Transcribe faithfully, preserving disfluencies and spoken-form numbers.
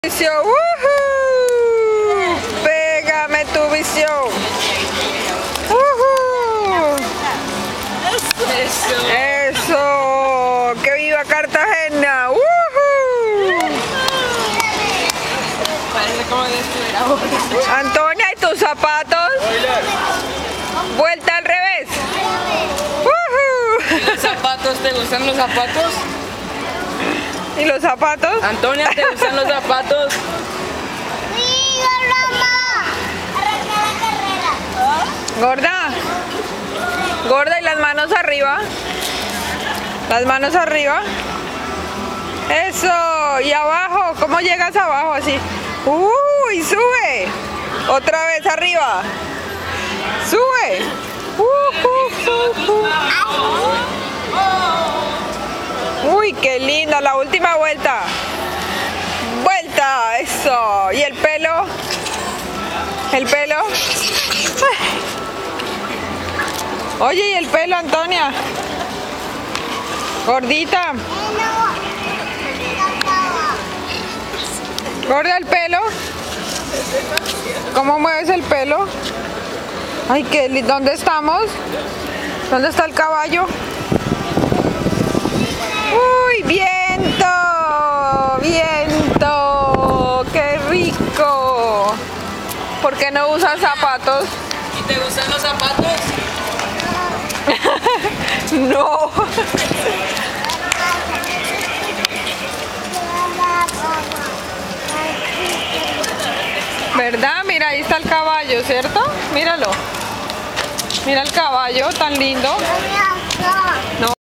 ¡Woohoo! Pégame tu visión. ¡Woohoo! Eso. Eso. Que viva Cartagena. ¡Woohoo! Parece como de estuviera ahora. Antonia, ¿y tus zapatos? Vuelta al revés. ¡Woohoo! ¿Y los zapatos? ¿Te gustan los zapatos? ¿Y los zapatos? Antonia, ¿te gustan los zapatos? Gorda, gorda, y las manos arriba, las manos arriba, eso, y abajo, ¿cómo llegas abajo así? Uy, sube, otra vez arriba, sube, uh, uh, uh, uh. Uy, qué linda, la última vuelta, vuelta, eso, y el pelo, el pelo. Oye, ¿y el pelo, Antonia? Gordita. Gorda, el pelo. ¿Cómo mueves el pelo? Ay, qué lindo. ¿Dónde estamos? ¿Dónde está el caballo? Uy, viento, viento, qué rico. ¿Por qué no usas zapatos? ¿Y te gustan los zapatos? No. ¿Verdad? Mira, ahí está el caballo, ¿cierto? Míralo. Mira el caballo tan lindo. No.